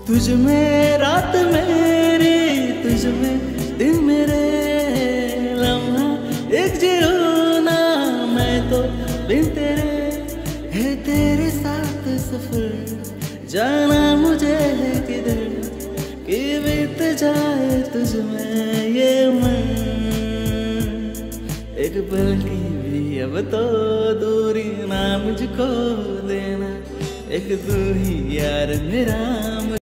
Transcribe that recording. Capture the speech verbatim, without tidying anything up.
तुझ में रात मेरी, तुझ में दिन मेरे, लम्हा एक जियो ना मैं तो बिन तेरे। है तेरे साथ सफर जाना मुझे है किधर, कि बीत जाए तुझ में ये मन। एक पल की भी अब तो दूरी ना मुझको देना, एक तू ही यार मेरा।